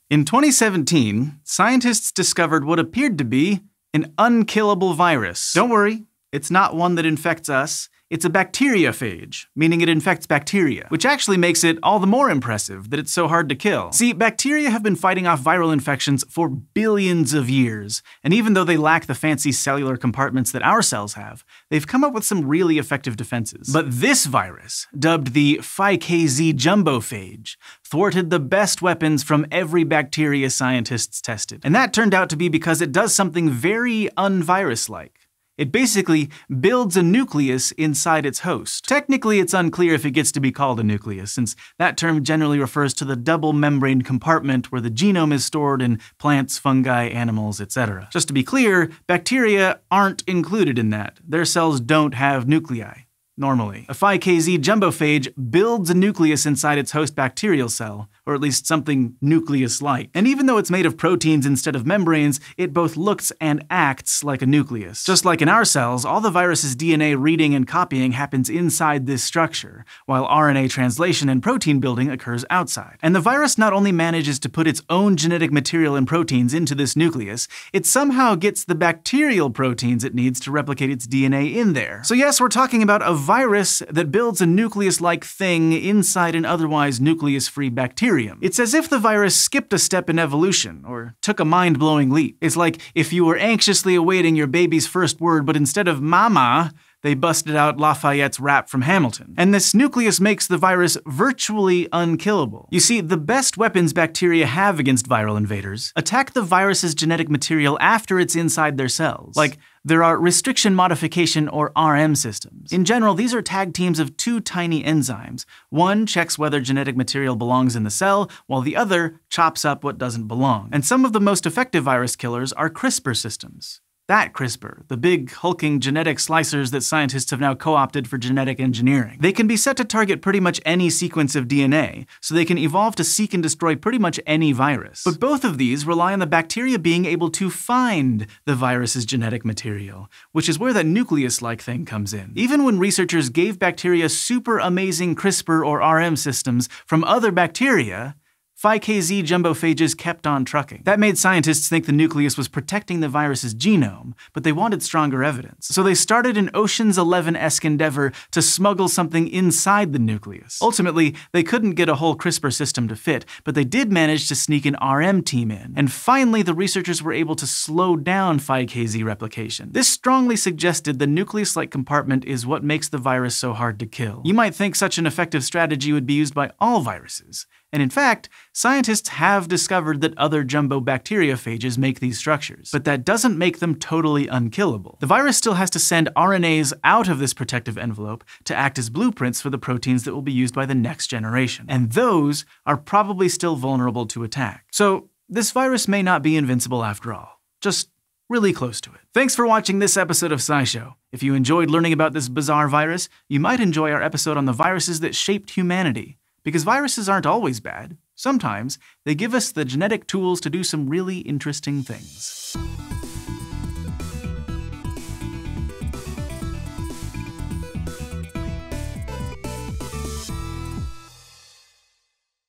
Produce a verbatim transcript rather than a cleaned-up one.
In twenty seventeen, scientists discovered what appeared to be an unkillable virus. Don't worry, it's not one that infects us. It's a bacteriophage, meaning it infects bacteria, which actually makes it all the more impressive that it's so hard to kill. See, bacteria have been fighting off viral infections for billions of years, and even though they lack the fancy cellular compartments that our cells have, they've come up with some really effective defenses. But this virus, dubbed the five K Z jumbophage, thwarted the best weapons from every bacteria scientists tested. And that turned out to be because it does something very unvirus-like. It basically builds a nucleus inside its host. Technically, it's unclear if it gets to be called a nucleus, since that term generally refers to the double-membraned compartment where the genome is stored in plants, fungi, animals, et cetera. Just to be clear, bacteria aren't included in that. Their cells don't have nuclei. Normally. A five K Z jumbophage builds a nucleus inside its host bacterial cell, or at least something nucleus-like. And even though it's made of proteins instead of membranes, it both looks and acts like a nucleus. Just like in our cells, all the virus's D N A reading and copying happens inside this structure, while R N A translation and protein building occurs outside. And the virus not only manages to put its own genetic material and proteins into this nucleus, it somehow gets the bacterial proteins it needs to replicate its D N A in there. So yes, we're talking about a virus that builds a nucleus-like thing inside an otherwise nucleus-free bacterium. It's as if the virus skipped a step in evolution, or took a mind-blowing leap. It's like if you were anxiously awaiting your baby's first word, but instead of mama, they busted out Lafayette's rap from Hamilton. And this nucleus makes the virus virtually unkillable. You see, the best weapons bacteria have against viral invaders attack the virus's genetic material after it's inside their cells. Like, there are restriction modification or R M systems. In general, these are tag teams of two tiny enzymes. One checks whether genetic material belongs in the cell, while the other chops up what doesn't belong. And some of the most effective virus killers are CRISPR systems. That CRISPR, the big, hulking genetic slicers that scientists have now co-opted for genetic engineering. They can be set to target pretty much any sequence of D N A, so they can evolve to seek and destroy pretty much any virus. But both of these rely on the bacteria being able to find the virus's genetic material, which is where that nucleus-like thing comes in. Even when researchers gave bacteria super amazing CRISPR or R M systems from other bacteria, five K Z jumbophages kept on trucking. That made scientists think the nucleus was protecting the virus's genome, but they wanted stronger evidence. So they started an Ocean's Eleven-esque endeavor to smuggle something inside the nucleus. Ultimately, they couldn't get a whole CRISPR system to fit, but they did manage to sneak an R M team in. And finally, the researchers were able to slow down five K Z replication. This strongly suggested the nucleus-like compartment is what makes the virus so hard to kill. You might think such an effective strategy would be used by all viruses. And in fact, scientists have discovered that other jumbo bacteriophages make these structures, but that doesn't make them totally unkillable. The virus still has to send R N As out of this protective envelope to act as blueprints for the proteins that will be used by the next generation. And those are probably still vulnerable to attack. So this virus may not be invincible after all, just really close to it. Thanks for watching this episode of SciShow. If you enjoyed learning about this bizarre virus, you might enjoy our episode on the viruses that shaped humanity. Because viruses aren't always bad. Sometimes they give us the genetic tools to do some really interesting things.